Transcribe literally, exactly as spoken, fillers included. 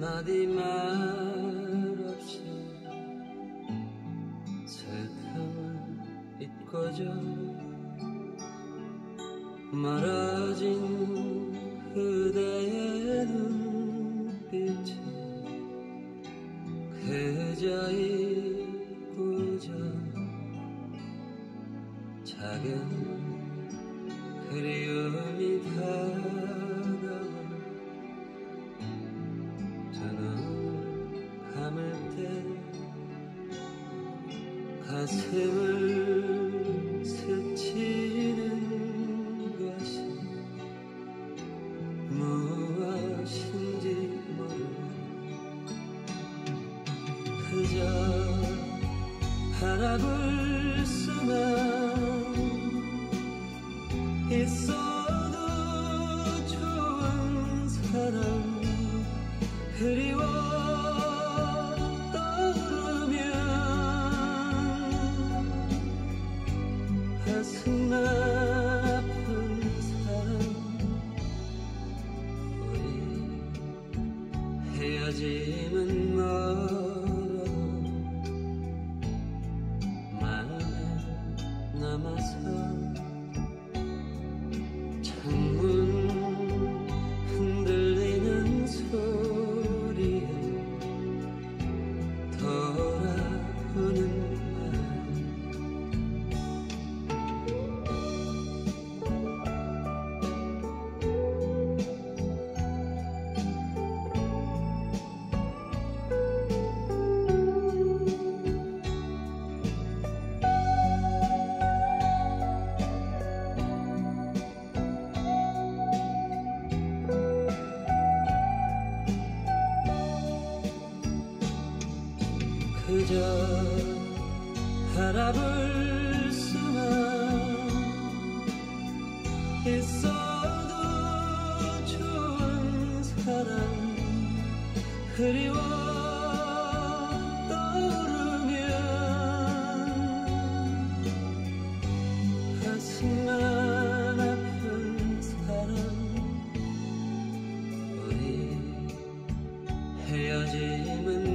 한마디 말 없이 슬픔을 잊고져 멀어진 그대의 눈빛이 그저 잊고져 작은 그리움이 다가와 두 눈을 감을 때 가슴을 스치는 것이 무엇인지 모르고 그저 바라볼 수만 있어도 좋은 사람 그리워 떠오르면 가슴 아픈 사람 우리 헤어짐은 멀어도 마음에 남아서 창문 흔들리는 소리에 돌아오는 그저 바라볼 수만 있어도 좋은 사람 그리워 떠오르면 가슴만 아픈 사람 우리 헤어짐은